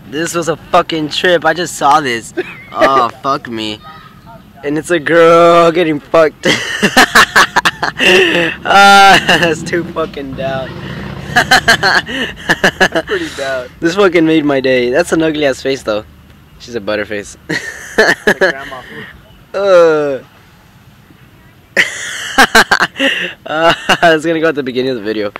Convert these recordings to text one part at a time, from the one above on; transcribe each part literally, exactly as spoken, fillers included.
This was a fucking trip. I just saw this. Oh, fuck me. And it's a girl getting fucked. Ah, that's too fucking down. That's pretty down. This fucking made my day. That's an ugly ass face though. She's a butterface. Like grandma food. uh. uh, it's gonna go at the beginning of the video.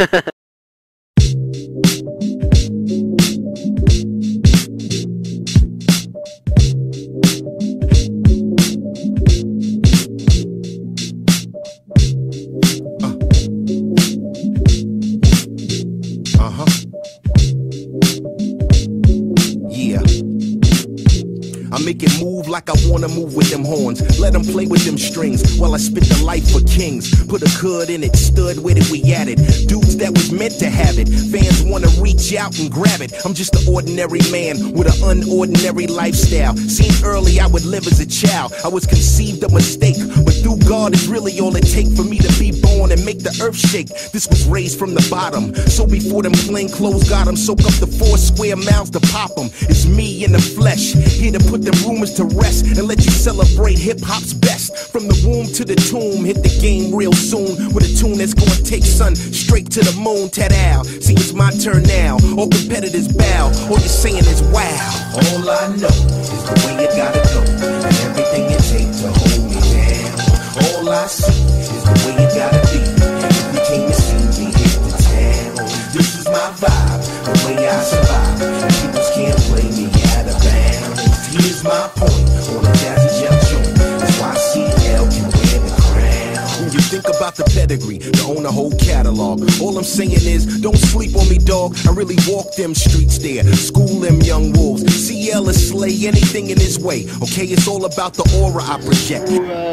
I make it move like I wanna move with them horns. Let them play with them strings while I spit the life for kings. Put a cud in it, stood with it, we at it. Dudes that was meant to have it. Fans wanna reach out and grab it. I'm just an ordinary man with an unordinary lifestyle. Seen early I would live as a child. I was conceived a mistake, but through God is really all it take for me to be born and make the earth shake. This was raised from the bottom, so before them plain clothes got them, soak up the four square miles to pop them. It's me in the flesh, here to put them rumors to rest and let you celebrate hip-hop's best. From the womb to the tomb, hit the game real soon with a tune that's gonna take sun straight to the moon. Ta-dow, see it's my turn now. All competitors bow, all you're saying is wow. All I know is the way it gotta go, and everything it takes to hold me down. All I see is the way it gotta be. If we came to see me hit the town, this is my vibe, the way I survive, and people can't play me out of bounds. Here's my point, on a jazzy jump joint, that's why C L can wear the crown. When you think about the pedigree, to own a whole catalog, all I'm saying is, don't sleep on me, dog. I really walk them streets there, school them young wolves. C L is slay anything in his way, okay? It's all about the aura I project.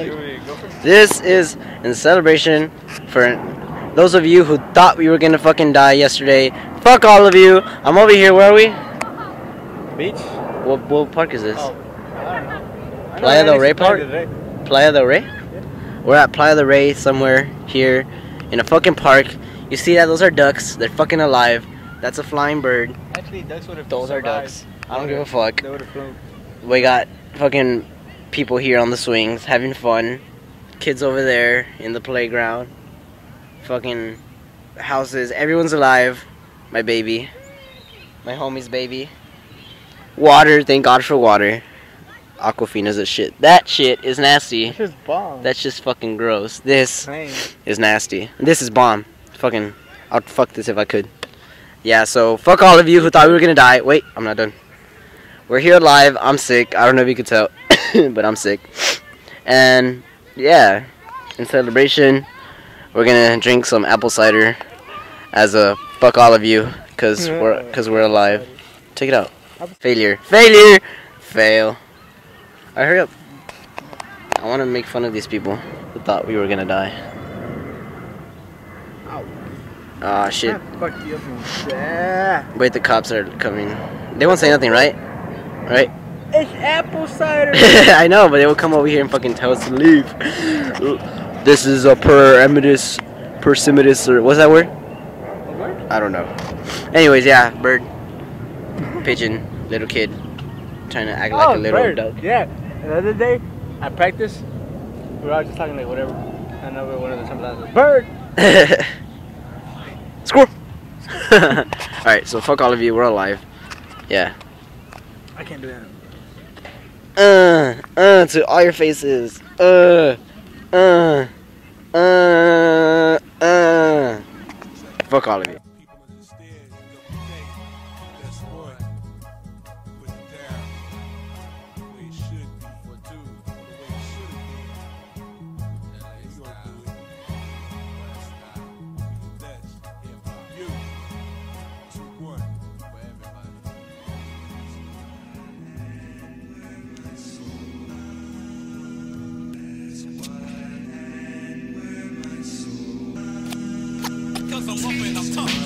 This is in celebration for those of you who thought we were gonna fucking die yesterday. Fuck all of you. I'm over here, where are we? Beach? What, what park is this? Oh, I don't know. Playa del Rey Park? Playa del Rey. Playa del Rey? Yeah. We're at Playa del Rey somewhere here in a fucking park. You see that? Those are ducks. They're fucking alive. That's a flying bird. Actually, ducks would have Those are ducks. I don't give a fuck. They would have flown. We got fucking people here on the swings having fun. Kids over there in the playground. Fucking houses. Everyone's alive. My baby. My homie's baby. Water. Thank God for water. Aquafina's a shit. That shit is nasty. That's just bomb. That's just fucking gross. This Dang. is nasty. This is bomb. Fucking, I'd fuck this if I could. Yeah, so fuck all of you who thought we were gonna die. Wait, I'm not done. We're here live. I'm sick. I don't know if you could tell, but I'm sick. And yeah, in celebration, we're gonna drink some apple cider as a fuck all of you, cause we're cause we're alive. Take it out. Failure. Failure. Fail. Alright, hurry up. I want to make fun of these people who thought we were gonna die. Ah, shit. Wait, the cops are coming. They won't say nothing, right? Right? It's apple cider. I know, but they will come over here and fucking tell us to leave. This is a persimitous, persimitous, or what's that word? What? I don't know. Anyways, yeah, bird, pigeon, little kid, trying to act like Oh, a little bird. duck. Yeah. The other day, at practice, we were all just talking like whatever. I know one of the sometimes bird. Squirrel. Alright, so fuck all of you, we're alive. Yeah. I can't do that. Uh, uh, to all your faces. Uh, uh, uh, uh. Fuck all of you. I'm up and I'm tough.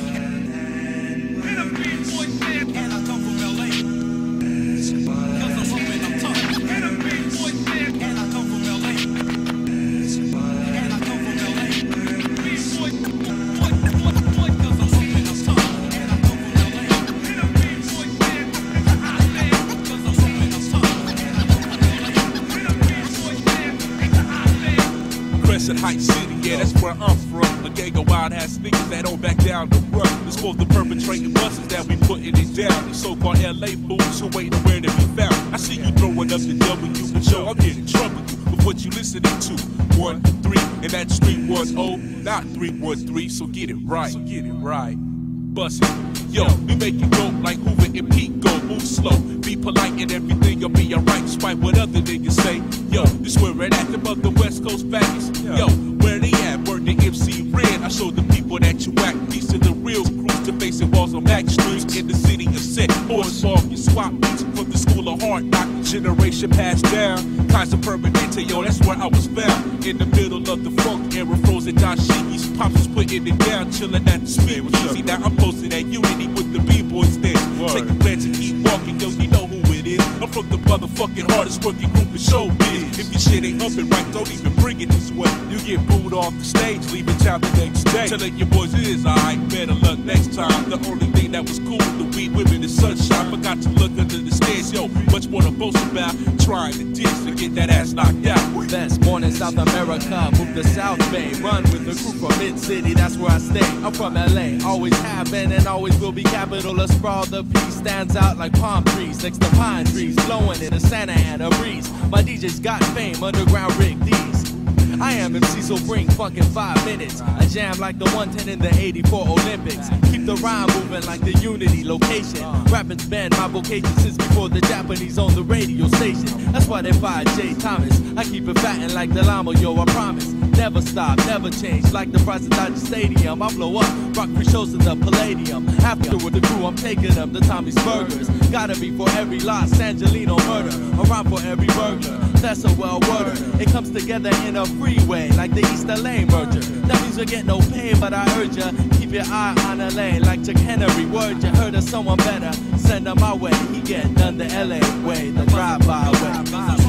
where I'm from. A gang of wild ass niggas that don't back down to run. It's for the perpetrating buses that we putting it down. The so-called L A fools who ain't nowhere to be found. I see you throwing up the W, but yo, I'm here to trouble you with what you listening to. One, three, and that's three one oh, not three one three. So get it right. So get it right. Bust it. Yo, we make it go like Hoover and Pete go. Move slow, be polite and everything will be alright despite what other niggas say. Yo, this where it at about the West Coast faggots. Yo, where they at? Word the M C Red. I show the people that you act. These are the real crews to facing walls on Mac Street in the city of set. Boys off, you swap beats from the school of hard knock. Generation passed down. Kaiser Permanente, yo, that's where I was found. In the middle of the funk era, frozen dashikis. Pops was putting it down, chilling at the speakeasy. Now I'm posted at Unity with the B-boys dance. Take a glance and keep walking, yo, you know who it is. I'm from the motherfucking hardest working group in showbiz. If your shit ain't up and right, don't even bring it this way. You get booed off the stage, leaving town the next day. Telling your boys it is alright, better luck next time. The only thing that was cool, the weed, women, and sunshine. Forgot to look under the stairs, yo. Much more to boast about. Trying to dish to get that ass knocked out. Best born in South America, moved to South Bay. Run with the crew from Mid-City, that's where I stay. I'm from L A, always have been and always will be capital. A sprawl, the peace stands out like palm trees next to pine trees, blowing in a Santa Ana breeze. My D Js got fame, underground rig these. I am M C, so bring fucking five minutes. I jam like the one ten in the eighty-four Olympics. Keep the rhyme moving like the Unity location. Rapping's been my vocation since before the Japanese on the radio station. That's why they buy Jay Thomas. I keep it fatting like the llama, yo, I promise. Never stop, never change. Like the price of Dodger Stadium, I blow up, rock free shows in the Palladium. After with the crew, I'm taking them to Tommy's Burgers. Gotta be for every Los Angelino murder, around for every burglar. That's a well worder. It comes together in a freeway, like the East L A merger. That means you get no pay, but I urge ya, keep your eye on L A, like Chuck Henry. Word you heard of someone better, send them my way. He get done the L A way, the drive-by way.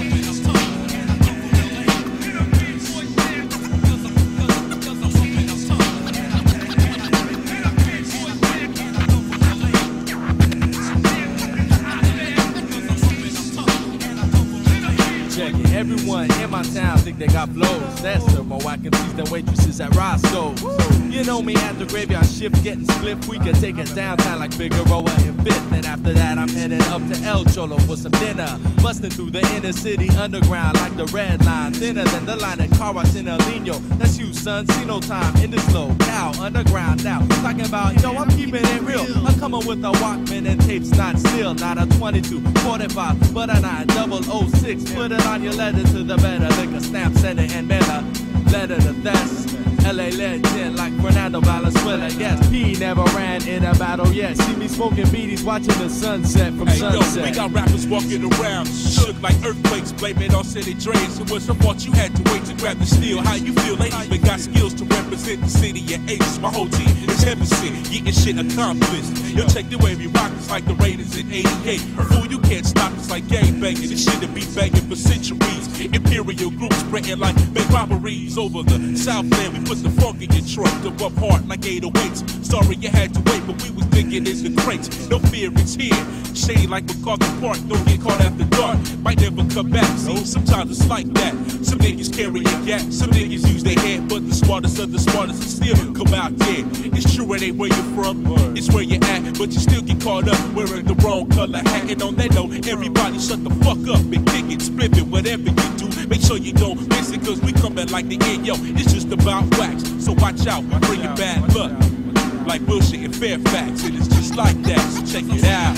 Everyone in my town think they got flows. That's the more I can see than waitresses at Roscoe's. You know me at the graveyard shift, getting split. We can take it downtown like Figueroa and Fifth. And after that, I'm heading up to El Cholo for some dinner. Busting through the inner city underground like the red line. Thinner than the line at car wash in El Nino. That's you, son. See no time in this low. Now, underground now. Talking about, yo, I'm keeping it real. I'm coming with a Walkman and tapes not still. Not a twenty-two, forty-five, but a nine double oh six. Put it on your letter to the better. Liquor stamp, send it and mailer. Letter to that's L A legend like Fernando Valenzuela. Yes, P never ran in a battle yet. See me smoking beaties, watching the sunset from hey, sunset. Yo, we got rappers walking around, shook like earthquakes, blaming on city drains. It was your fault you had to wait to grab the steel. How you feel? They even got skills to represent the city and aces. My whole team is heaven sent, getting shit accomplished. Yo, check the way we rock us like the Raiders in eighty-eight. Fool, you can't stop us like gang banging. This shit to be banging for centuries. Imperial groups spreading like big robberies over the Southland. We put the funk in your truck to rub hard like eight oh eights. Sorry you had to wait, but we was thinking in the crates. No fear, it's here. Shade like MacArthur Park, don't get caught after dark. Might never come back, see, sometimes it's like that. Some niggas carry a gap, some niggas use their head, but the smartest of the smartest will still come out dead. It's true, it ain't where you're from, it's where you're at, but you still get caught up wearing the wrong color hat. And on that note, everybody shut the fuck up and kick it, split it, whatever you do. Make sure you don't miss it, cause we coming like the end, yo. It's just about wax, so watch out, bring it bad luck. Like bullshit in Fairfax, and it's just like that, so check it out.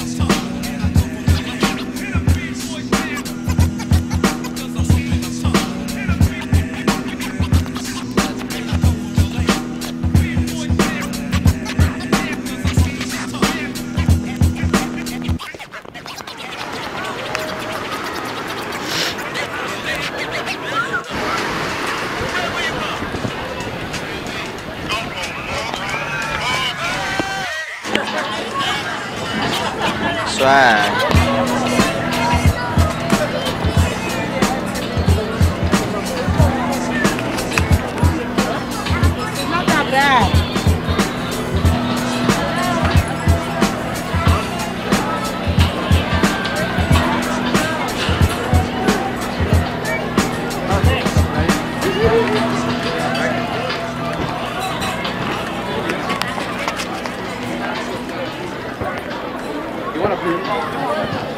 Swag. Not that bad. wanna please?